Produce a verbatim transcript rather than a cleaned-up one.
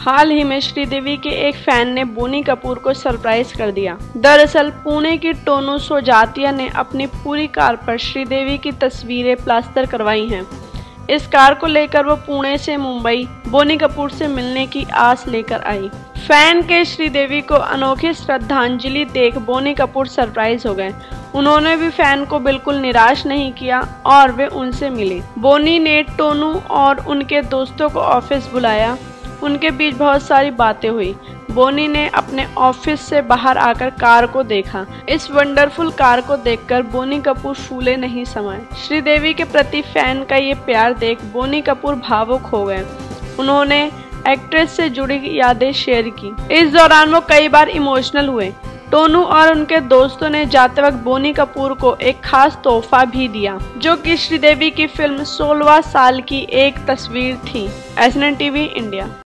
हाल ही में श्रीदेवी के एक फैन ने बोनी कपूर को सरप्राइज कर दिया। दरअसल पुणे की टोनू सोजातिया ने अपनी पूरी कार पर श्रीदेवी की तस्वीरें प्लास्टर करवाई हैं। इस कार को लेकर वो पुणे से मुंबई बोनी कपूर से मिलने की आस लेकर आई। फैन के श्रीदेवी को अनोखी श्रद्धांजलि देख बोनी कपूर सरप्राइज हो गए। उन्होंने भी फैन को बिल्कुल निराश नहीं किया और वे उनसे मिले। बोनी ने टोनू और उनके दोस्तों को ऑफिस बुलाया। उनके बीच बहुत सारी बातें हुई। बोनी ने अपने ऑफिस से बाहर आकर कार को देखा। इस वंडरफुल कार को देखकर बोनी कपूर फूले नहीं समाये। श्रीदेवी के प्रति फैन का ये प्यार देख बोनी कपूर भावुक हो गए। उन्होंने एक्ट्रेस से जुड़ी यादें शेयर की। इस दौरान वो कई बार इमोशनल हुए। टोनू और उनके दोस्तों ने जाते वक्त बोनी कपूर को एक खास तोहफा भी दिया, जो कि श्रीदेवी की फिल्म सोलहवां साल की एक तस्वीर थी। S N TV India.